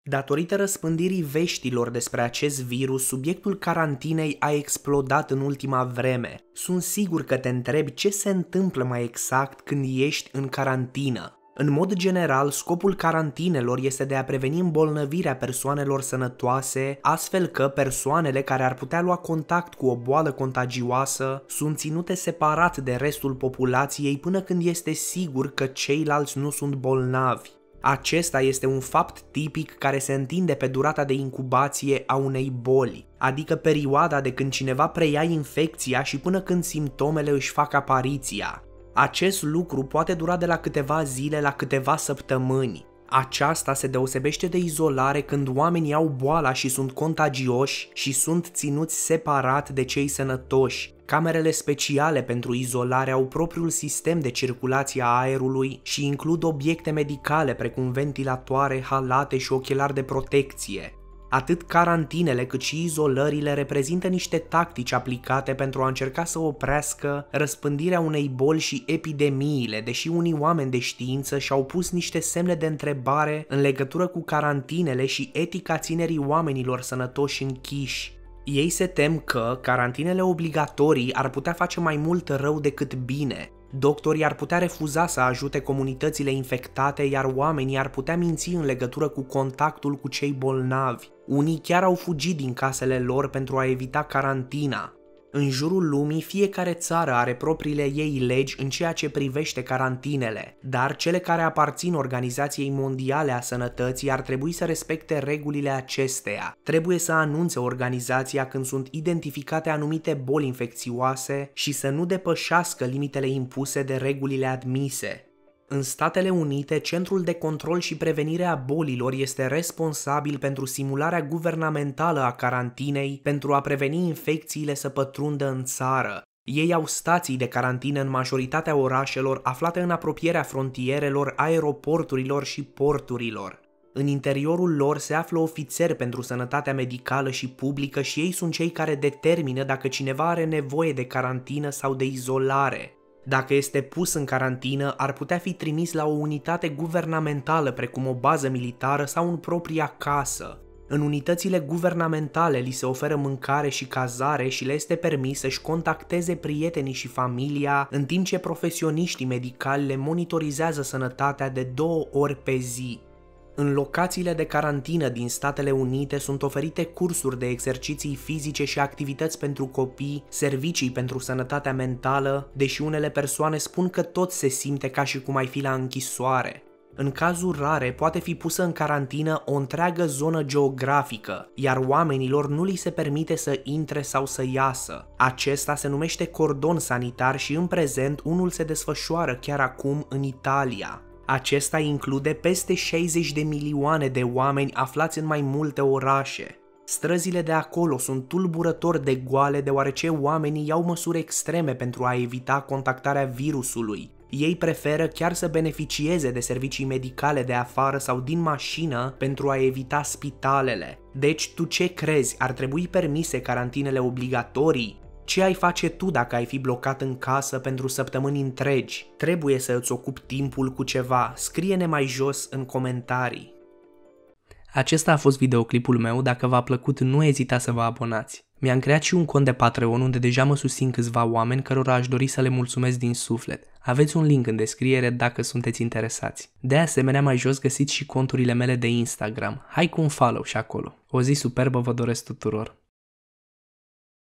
Datorită răspândirii veștilor despre acest virus, subiectul carantinei a explodat în ultima vreme. Sunt sigur că te întrebi ce se întâmplă mai exact când ești în carantină. În mod general, scopul carantinelor este de a preveni îmbolnăvirea persoanelor sănătoase, astfel că persoanele care ar putea lua contact cu o boală contagioasă sunt ținute separat de restul populației până când este sigur că ceilalți nu sunt bolnavi. Acesta este un fapt tipic care se întinde pe durata de incubație a unei boli, adică perioada de când cineva preia infecția și până când simptomele își fac apariția. Acest lucru poate dura de la câteva zile la câteva săptămâni. Aceasta se deosebește de izolare când oamenii au boala și sunt contagioși și sunt ținuți separat de cei sănătoși. Camerele speciale pentru izolare au propriul sistem de circulație a aerului și includ obiecte medicale precum ventilatoare, halate și ochelari de protecție. Atât carantinele cât și izolările reprezintă niște tactici aplicate pentru a încerca să oprească răspândirea unei boli și epidemiile, deși unii oameni de știință și-au pus niște semne de întrebare în legătură cu carantinele și etica ținerii oamenilor sănătoși închiși. Ei se tem că carantinele obligatorii ar putea face mai mult rău decât bine. Doctorii ar putea refuza să ajute comunitățile infectate, iar oamenii ar putea minți în legătură cu contactul cu cei bolnavi. Unii chiar au fugit din casele lor pentru a evita carantina. În jurul lumii, fiecare țară are propriile ei legi în ceea ce privește carantinele, dar cele care aparțin Organizației Mondiale a Sănătății ar trebui să respecte regulile acesteia. Trebuie să anunțe organizația când sunt identificate anumite boli infecțioase și să nu depășească limitele impuse de regulile admise. În Statele Unite, Centrul de Control și Prevenire a Bolilor este responsabil pentru simularea guvernamentală a carantinei pentru a preveni infecțiile să pătrundă în țară. Ei au stații de carantină în majoritatea orașelor aflate în apropierea frontierelor, aeroporturilor și porturilor. În interiorul lor se află ofițeri pentru sănătatea medicală și publică și ei sunt cei care determină dacă cineva are nevoie de carantină sau de izolare. Dacă este pus în carantină, ar putea fi trimis la o unitate guvernamentală precum o bază militară sau în propria casă. În unitățile guvernamentale li se oferă mâncare și cazare și le este permis să-și contacteze prietenii și familia, în timp ce profesioniștii medicali le monitorizează sănătatea de 2 ori pe zi. În locațiile de carantină din Statele Unite sunt oferite cursuri de exerciții fizice și activități pentru copii, servicii pentru sănătatea mentală, deși unele persoane spun că tot se simte ca și cum ai fi la închisoare. În cazuri rare, poate fi pusă în carantină o întreagă zonă geografică, iar oamenilor nu li se permite să intre sau să iasă. Acesta se numește cordon sanitar și în prezent unul se desfășoară chiar acum în Italia. Acesta include peste 60 de milioane de oameni aflați în mai multe orașe. Străzile de acolo sunt tulburător de goale deoarece oamenii iau măsuri extreme pentru a evita contactarea virusului. Ei preferă chiar să beneficieze de servicii medicale de afară sau din mașină pentru a evita spitalele. Deci tu ce crezi? Ar trebui permise carantinele obligatorii? Ce ai face tu dacă ai fi blocat în casă pentru săptămâni întregi? Trebuie să îți ocupi timpul cu ceva. Scrie-ne mai jos în comentarii. Acesta a fost videoclipul meu, dacă v-a plăcut nu ezitați să vă abonați. Mi-am creat și un cont de Patreon unde deja mă susțin câțiva oameni cărora aș dori să le mulțumesc din suflet. Aveți un link în descriere dacă sunteți interesați. De asemenea, mai jos găsiți și conturile mele de Instagram. Hai cu un follow și acolo. O zi superbă vă doresc tuturor!